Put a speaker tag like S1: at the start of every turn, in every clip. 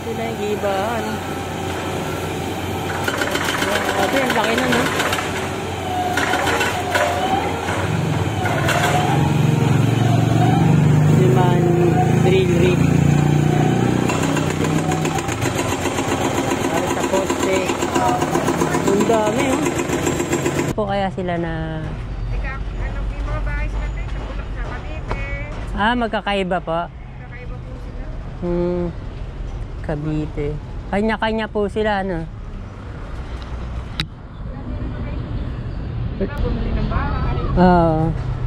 S1: sila yung gibahan. Grabe, ang laki na, no? Liman drill rig. Para sa poste. Ang dami, oh. Po kaya sila na...
S2: Yung mga bahay sila sa Bulak sa Cavite.
S1: Ah, magkakaiba po.
S2: Magkakaiba po sila.
S1: Cavite. Kanya-kanya po sila, ano?
S2: Bumili ng bahay.
S1: Oo.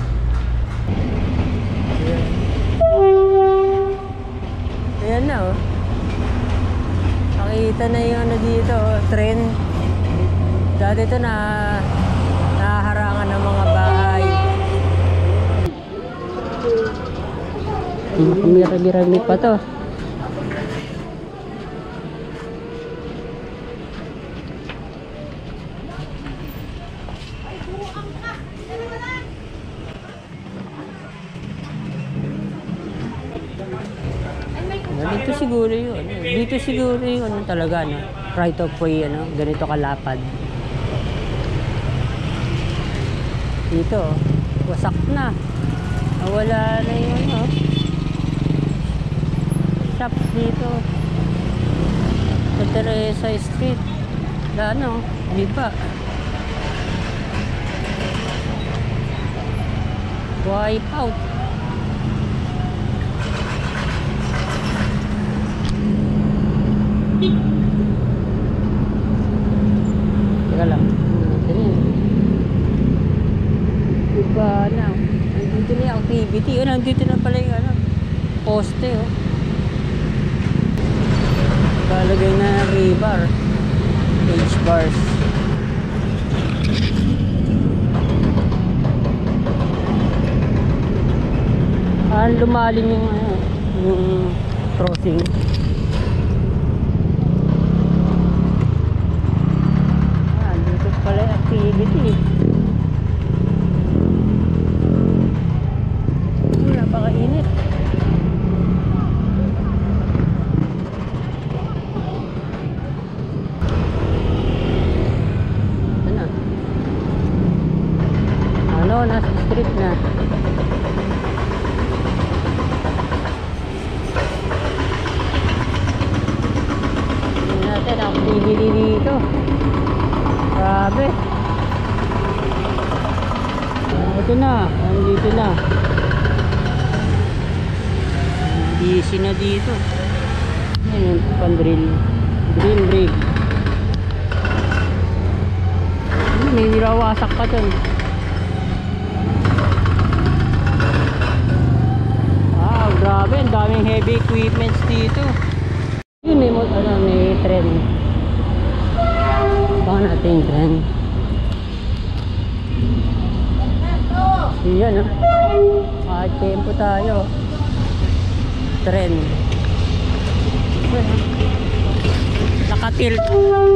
S1: Ayan na, oh. Nakita na yung ano dito, oh, tren. Dati ito na naharangan ng mga bahay. Mirami-rami pa to. Dito siguro yun. Dito siguro yun ano, talaga, no? Right of way, ano? Ganito kalapad. Dito, wasak na. Wala na yung ano. Shops dito. Sa Teresa Street. Na ano, di ba? Wipe out. Teka lang. Diba na? Nandito na yung activity. Oh, nandito na pala yung ano, poste. Oh. Balagay na rebar. H-bars. Lumalim yung ano, yung crossing. Dito pala yung activity. Napakainit. Ito na. Ano, nasa street na. Tingnan natin ang activity dito. Grabe. Ito na, nandito na. Easy na dito. Ayan yung pan-drill. Drill rig. May nirawasak pa dun. Wow, grabe. Ang daming heavy equipments dito. Yun, may tren. Baka natin yung tren. Yan, no? Tempo tayo. Tren. Nakatilt.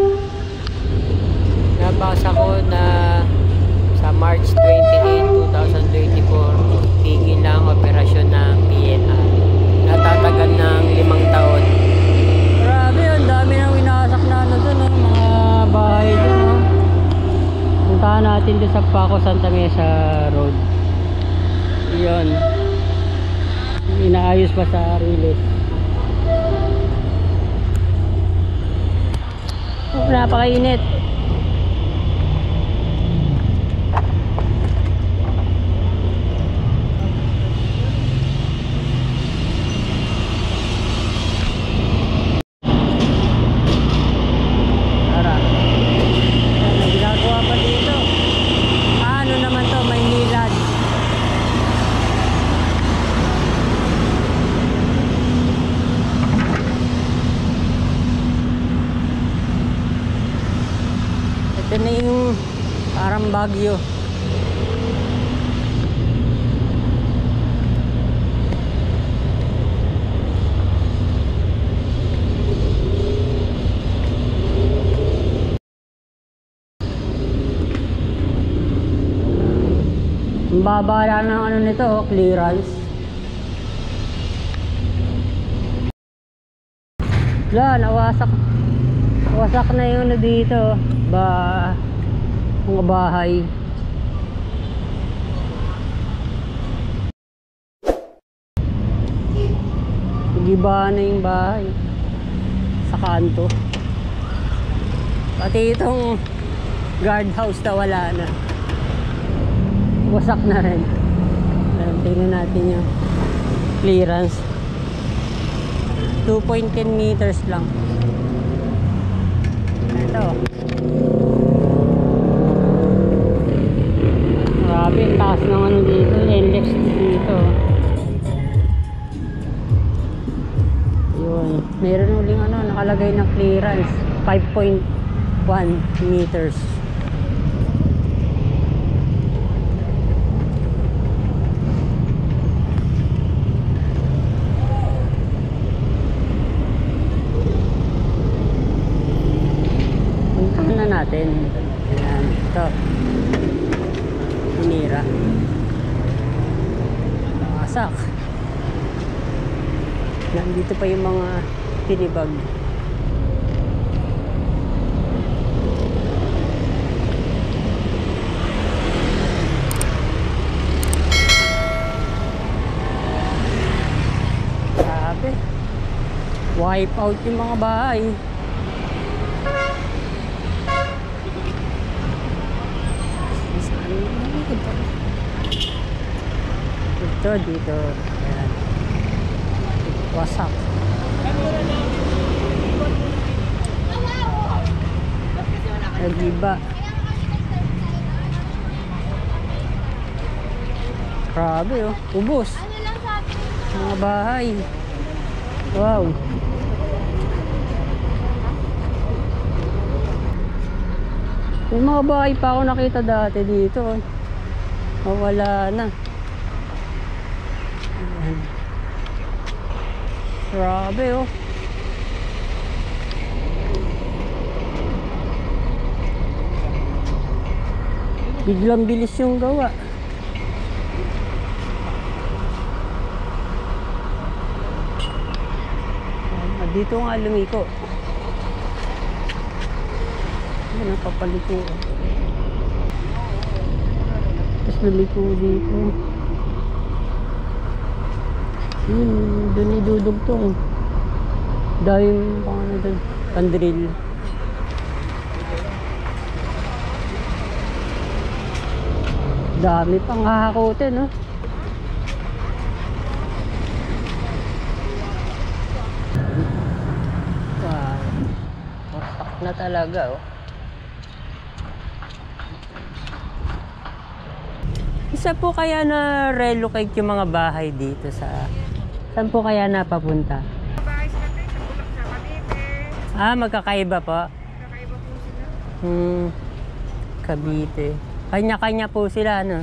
S1: Nabasa ko na sa March 28, 2024 tigil lang operasyon ng PNR. Natatagal ng 5 taon. Grabe, ang dami nang winasak na ano dun, oh, mga bahay dun, oh. Puntahan natin dun sa Paco Santa Mesa Road. Yun. Inaayos pa sa Riles. Oh, napakainit. Tara. Ano ginagawa pa dito? Ano naman to? May nilad. Ito na yung parang Baguio. Ang baba lang ng ano nito, clearance. Wala, nawasak. Wasak na yung ano dito. Mga bahay. Nagiba na yung bahay. Sa kanto. Pati itong guardhouse na wala na. Wasak na rin. Tingnan natin yung clearance. 2.10 meters lang. Ito. Grabe, ang taas ng ano dito. NLEX dito. Yun. Meron uling ano, nakalagay na clearance. 5.1 meters. Natin. Ayan, ito. Hinira. Wasak. Nandito pa yung mga tinibag. Grabe. Wipe out yung mga bahay. Ito dito. Ayan. Wasak. Nagiba. Grabe oh. Ubos. Mga bahay. Wow. May mga bahay pa ako nakita dati dito. Wala na. Ayan. Grabe oh. Biglang bilis yung gawa. Dito nga lumiko. Ano papaliko. Tapos lumiko dito. Doon idudugtong. Dahil pang ano doon. Pandrill. Dami pang hahakutin, no? Wow. Wasak na talaga, oh. Isa po kaya na relocate yung mga bahay dito sa... Saan po kaya napapunta?
S2: Bahay sila tayo sa Bulak sa Cavite.
S1: Ah, magkakaiba po.
S2: Kakaiba po sila.
S1: Cavite. Kanya-kanya po sila, ano?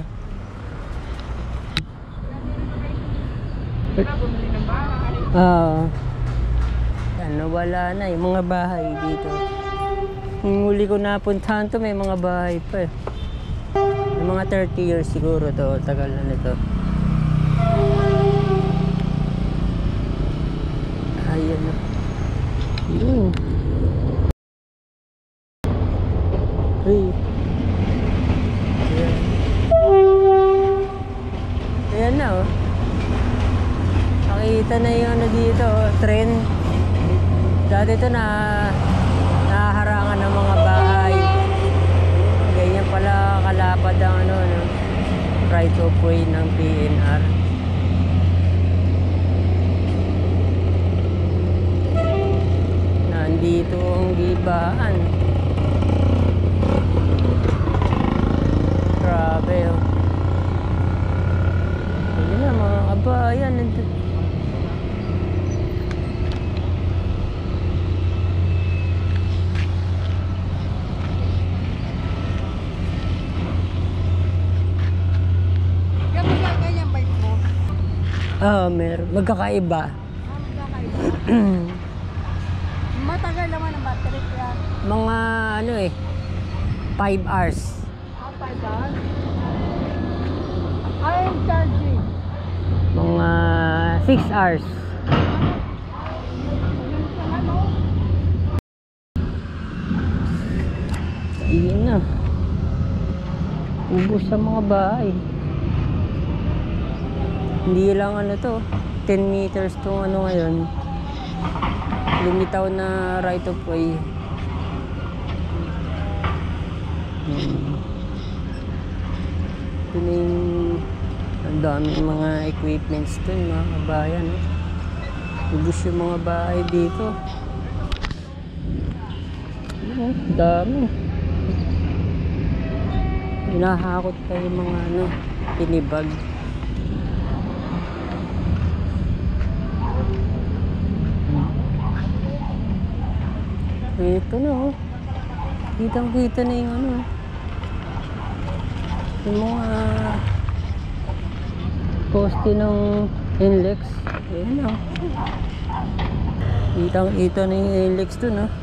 S2: Sila bumili ng bahay.
S1: Oo. Ano, wala na yung mga bahay dito. Yung huli ko napuntahan to, may mga bahay pa eh. Yung mga 30 years siguro to, tagal na nito. Ayan na. Yun. Hey. Ayan na oh. Nakita na yung ano dito oh, tren. Dati ito na nahaharangan ng mga bahay. Ganyan pala kalapad ang ano, no? Right of way ng PNR. Nandito ang gibaan. Grabe oh. Ayan na mga kabayan.
S2: Ganyan bike mo?
S1: Meron. Magkakaiba.
S2: Matagal naman ang battery kaya.
S1: Mga ano eh, 5 hours.
S2: 5 hours? I'm charging.
S1: Mga 6 hours.
S2: Ano?
S1: Ubus sa mga bahay. Hindi lang ano to, 10 meters tong ano ngayon. Lumitaw na right of way. Ito na yung ang dami mga equipments dun mga kabayan. Ubus yung mga bahay dito. Dami. Hinahakot pa yung mga ano, tinibag. Ito na oh. Kitang kita na yung ano. Yung mga poste ng NLEX. Ayan na. Kitang kita na yung NLEX dun oh.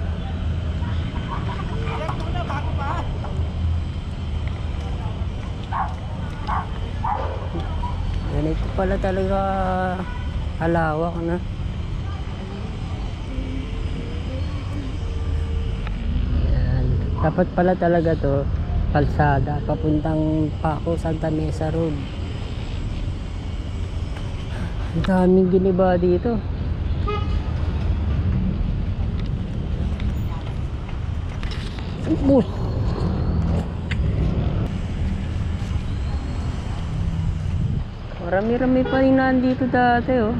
S1: Ganito pala talaga kalawak na. Ayan. Dapat pala talaga to kalsada papuntang Paco Santa Mesa Road. Ang daming giniba dito. Ubus. Marami-rami pa rin nandito dati oh.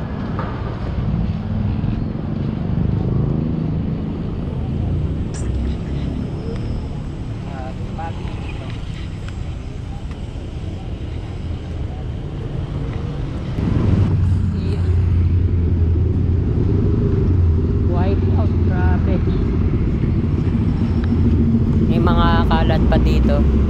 S1: Wipe out, grabe. May mga kalat pa dito.